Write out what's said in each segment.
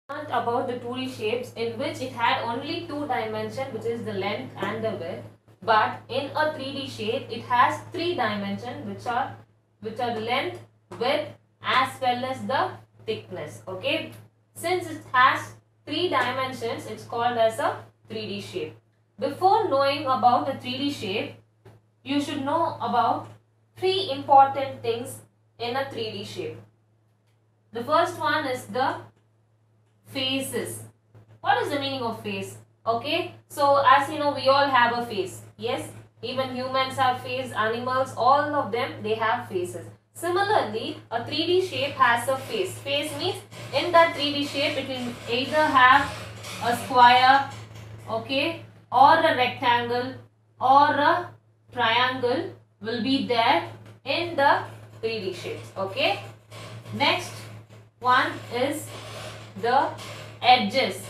about the 2D shapes in which it had only two dimensions, which is the length and the width, but in a 3D shape it has three dimensions, which are the length, width as well as the thickness. Okay, since it has three dimensions, it's called as a 3D shape. Before knowing about the 3D shape, you should know about three important things in a 3D shape. The first one is the faces. What is the meaning of face? Okay, so as you know, we all have a face. Yes, even humans have face, animals, all of them, they have faces. Similarly, a 3D shape has a face. Face means in that 3D shape it will either have a square, okay, or a rectangle or a triangle will be there in the 3D shapes. Okay, next one is the edges.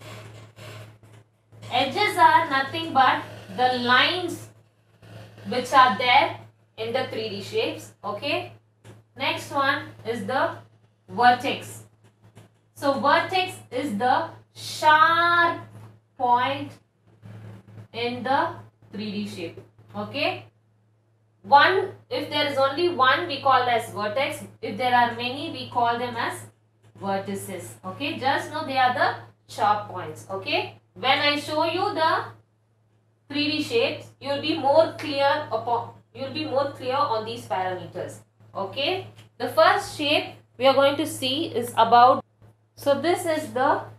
Edges are nothing but the lines which are there in the 3D shapes. Okay, next one is the vertex. So vertex is the sharp point in the 3D shape. Okay, one, if there is only one, we call as vertex. If there are many, we call them as vertices. Okay, just know they are the sharp points. Okay, when I show you the 3D shapes, you will be more clear on these parameters. Okay, the first shape we are going to see is about, so this is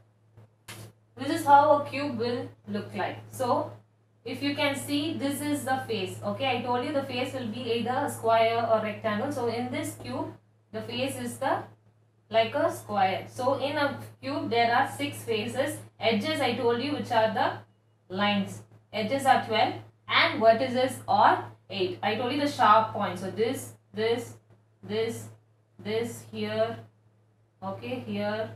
how a cube will look like. So if you can see, this is the face. Okay, I told you the face will be either a square or rectangle. So in this cube, the face is the like a square. So in a cube there are 6 faces. Edges I told you, which are the lines. Edges are 12 and vertices are 8. I told you the sharp points. So this, here, okay, here,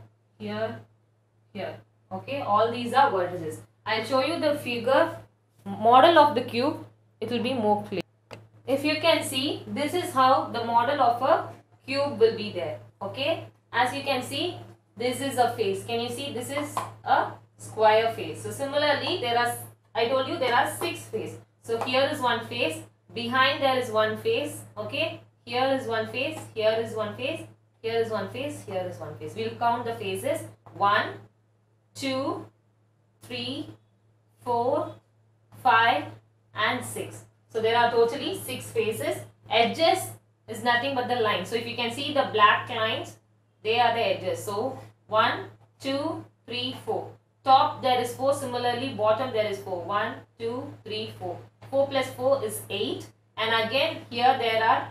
here. Okay, all these are vertices. I'll show you the figure model of the cube. It will be more clear. If you can see, this is how the model of a cube will be there. Okay, as you can see, this is a face. Can you see, this is a square face. So similarly, I told you there are 6 faces. So here is one face, behind there is one face. Okay, here is one face, here is one face, here is one face, here is one face. We'll count the faces. 1, 2, 3, 4, 5 and 6. So there are totally 6 faces. Edges is nothing but the lines. So if you can see the black lines, they are the edges. So 1, 2, 3, 4. Top there is 4. Similarly, bottom there is 4. 1, 2, 3, 4. 4 plus 4 is 8. And again here there are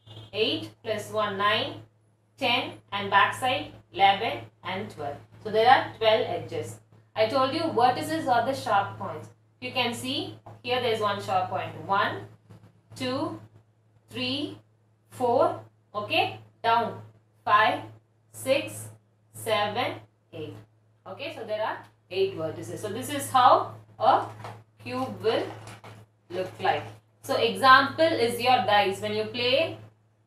8 plus 1, 9, 10 and backside 11 and 12. So there are 12 edges. I told you vertices are the sharp points. You can see here there is one sharp point. 1, 2, 3, 4. Okay, down 5, 6, 7, 8. Okay, so there are 8 vertices. So this is how a cube will look like. So example is your dice. When you play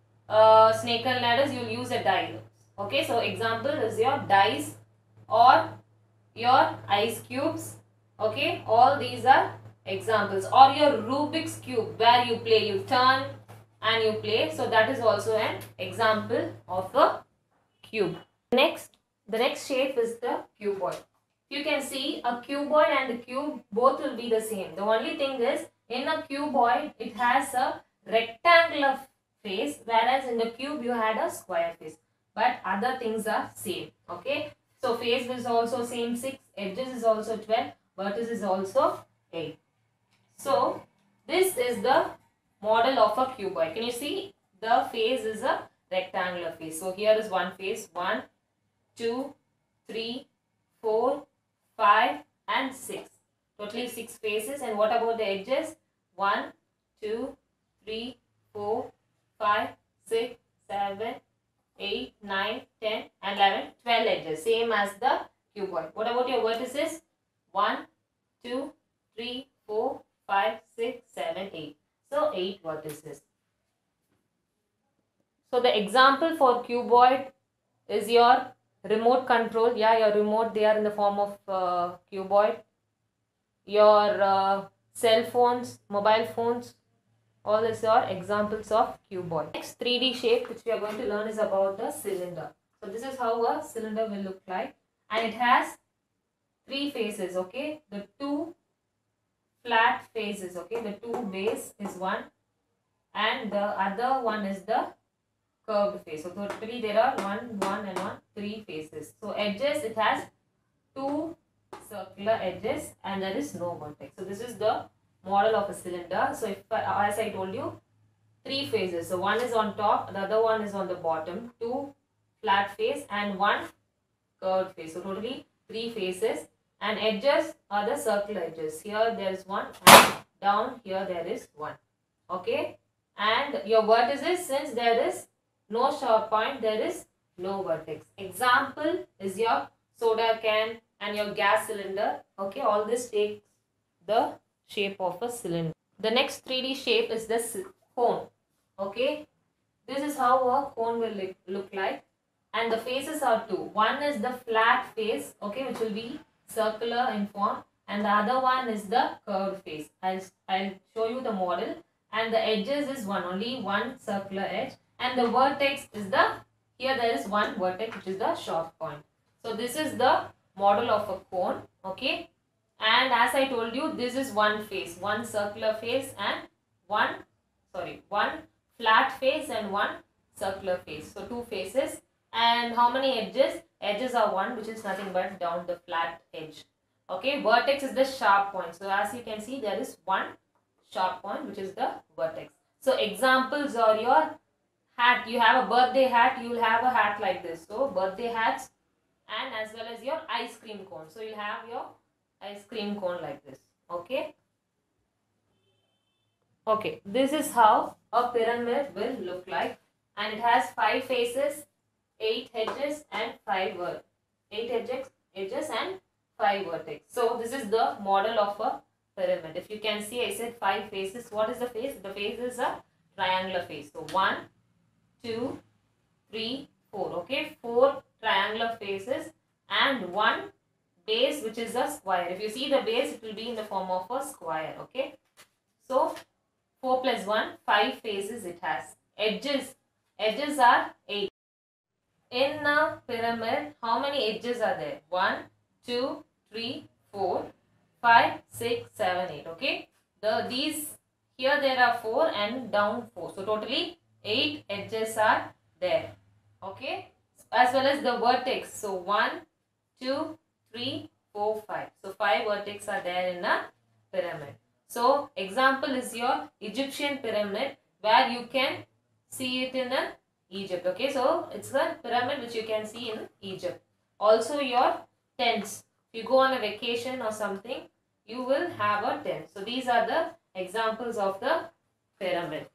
snake and ladders, you will use a die. Okay, so example is your dice or your ice cubes. Okay, all these are examples. Or your Rubik's cube, where you play, you turn and you play. So that is also an example of a cube. The next shape is the cuboid. You can see a cuboid and the cube both will be the same. The only thing is, in a cuboid it has a rectangular face, whereas in the cube you had a square face. But other things are same. Okay, so face is also same 6, edges is also 12, vertex is also 8. So this is the model of a cuboid. Can you see, the face is a rectangular face. So here is one face, 1, 2, 3, 4, 5 and 6. Totally 6 faces. And what about the edges? 1, 2, 3, 4, 5, 6, 7, 8, 9, 10 and 11, 12 edges. Same as the cuboid. What about your vertices? 1, 2, 3, 4, 5, 6, 7, 8. So 8 vertices. So the example for cuboid is your remote control, yeah, your remote, they are in the form of cuboid. Your cell phones, mobile phones, all these are examples of cuboid. Next 3D shape which we are going to learn is about the cylinder. So this is how a cylinder will look like, and it has three faces. Okay, the two flat faces, okay, the two base is one and the other one is the curved face. So totally there are three faces. So edges, it has two circular edges and there is no vertex. So this is the model of a cylinder. So if as I told you, three faces. So one is on top, the other one is on the bottom, two flat face and one curved face. So totally three faces, and edges are the circular edges. Here there is one and down here there is one. Okay, and your vertices, since there is no sharp point, there is no vertex. Example is your soda can and your gas cylinder. Okay, all this takes the shape of a cylinder. The next 3D shape is the cone. Okay, this is how a cone will look like, and the faces are two. One is the flat face, okay, which will be circular in form, and the other one is the curved face. I'll show you the model, and the edges is only one circular edge, and the vertex is the, here there is one vertex which is the sharp point. So this is the model of a cone. Okay, and as I told you, this is one face, one circular face and one flat face and one circular face. So two faces. And how many edges? Edges are one, which is nothing but down the flat edge. Okay, vertex is the sharp point. So as you can see, there is one sharp point which is the vertex. So examples are your hat. You have a birthday hat, you will have a hat like this. So birthday hats, and as well as your ice cream cone. So you'll have your ice cream cone like this. Okay. Okay, this is how a pyramid will look like, and it has 5 faces, 8 edges and 5 edges and 5 vertex. So this is the model of a pyramid. If you can see, I said 5 faces. What is the face? The face is a triangular face. So 1, 2, 3, 4. Okay, 4 triangular faces and 1 base which is a square. If you see the base, it will be in the form of a square. Okay, so 4 plus 1, 5 faces it has. Edges are 8. In a pyramid, how many edges are there? 1, 2, 3, 4, 5, 6, 7, 8. Okay, these here there are 4 and down 4. So totally 8 edges are there. Okay, as well as the vertex. So 1, 2, 3, 4, 5. So 5 vertex are there in a pyramid. So example is your Egyptian pyramid, where you can see it in Egypt. Okay, so it's a pyramid which you can see in Egypt. Also your tents. If you go on a vacation or something, you will have a tent. So these are the examples of the pyramid.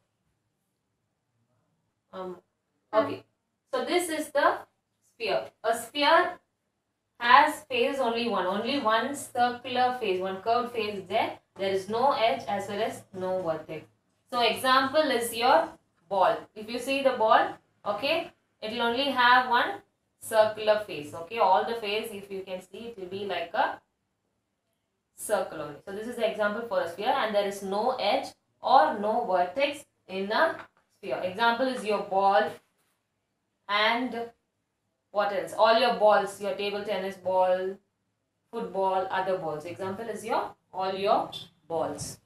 Okay, so this is the sphere. A sphere has face only one circular face, one curved face is there. There is no edge as well as no vertex. So example is your ball. If you see the ball, okay, it will only have one circular face. Okay, all the face, if you can see, it will be like a circle only. So this is the example for a sphere, and there is no edge or no vertex in a sphere. Example is your ball, and what else? All your balls, your table tennis ball, football, other balls. Example is all your balls.